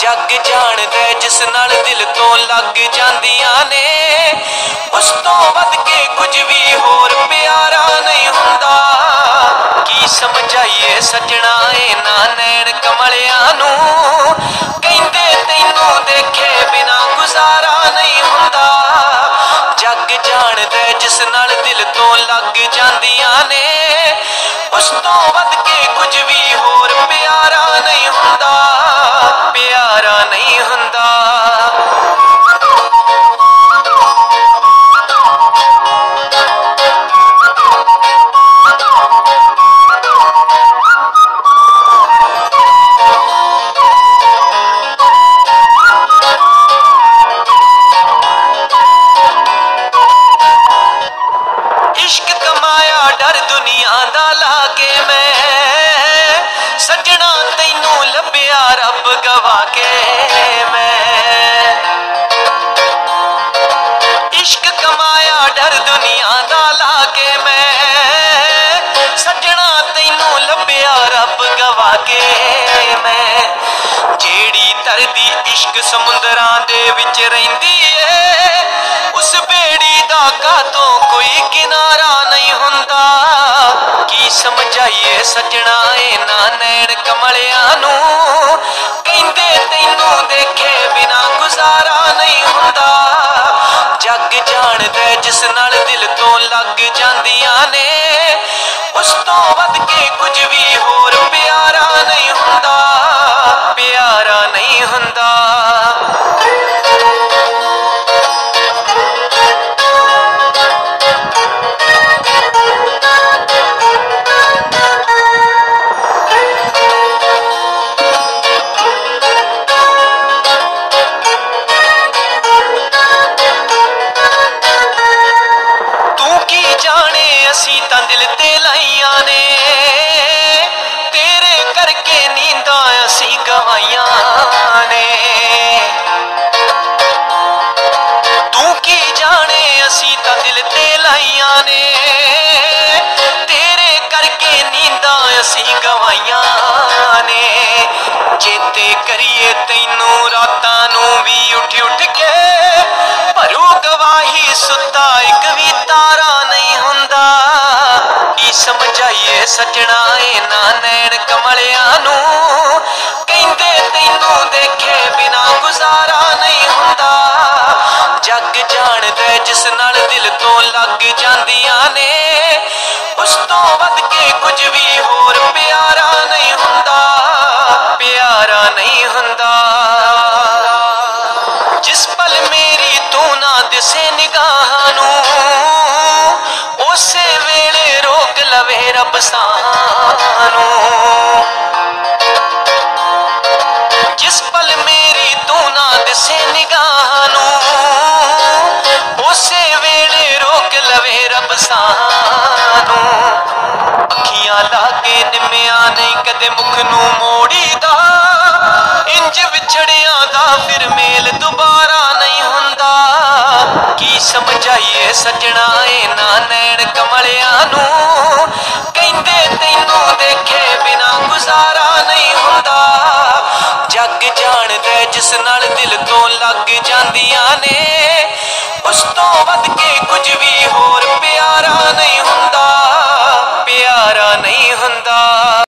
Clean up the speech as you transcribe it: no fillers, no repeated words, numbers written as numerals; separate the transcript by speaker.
Speaker 1: जग जाणदा जिस नाल दिल तो लग जांदियां ने, उस तो वध के कुछ भी होर प्यारा नहीं हुंदा। की समझाइए सजना इन्हां नैन कमलियां नूं, कहंदे तैनूं देखे बिना गुजारा नहीं हुंदा। जग जाणदा जिस नाल दिल तो लग जांदियां ने, उस तो वध के कुछ भी होर प्यारा नहीं हुंदा, प्यारा नहीं हुंदा। इश्क कमाया डर दुनिया दा लाके मैं, सजना तैनू लभ्या रब गवा के मैं। इश्क कमाया डर दुनिया दा लाके मैं, सजना तैनू लभ्या रब गवा के मैं। जेड़ी तरदी इश्क समुंदरां दे विच रहिंदी है, उस बेड़ी दा कातों कोई किनारा नहीं हुंदा। की समझाइए सजना इन्हां नैन कमलियां नूं, कहंदे तैनूं देखे बिना गुजारा नहीं हुंदा। जग जाणदा जिस नाल दिल तो लग जांदियां ने, उस तो वध के कुछ भी होर प्यारा नहीं हुंदा, प्यारा नहीं हुंदा। असीं तां दिल ते लाइयां ने, तेरे करके नींदां असीं गवाइयां ने। तू की जाने असीं तां दिल ते लाइयां ने, तेरे करके नींदां असीं गवाइयां ने। चेते करिए तैनू रातां नूं भी उठ उठ के, भरू गवाही सुता एक भी तारा नहीं हुंदा। की समझाइए सजना इन्हां नैन कमलियां नूं, कहंदे तैनूं देखे बिना गुजारा नहीं हुंदा। जग जाणदा जिस नाल दिल तो लग जांदियां ने, उस तो वध के कुछ भी होर प्यारा नहीं हुंदा, प्यारा नहीं हुंदा। जिस पल मेरी तू ना दिसे निगाहां नूं, उसे वेले रोक लवे रब सानू। जिस पल मेरी तू ना दिसे निगाहां नूं, उसे वेले रोक लवे रब सानू। अखियां लाके निम्मिया नहीं कदे मुख नूं मोड़ीदा, इंज विछड़ियां दा फिर मेल दोबारा नहीं हुंदा। की समझाइए सजना इन्हां नैन कमलियां नूं, कहंदे तैनूं देखे बिना गुजारा नहीं हुंदा। जग जाणदा जिस नाल दिल तो लग जांदियां ने,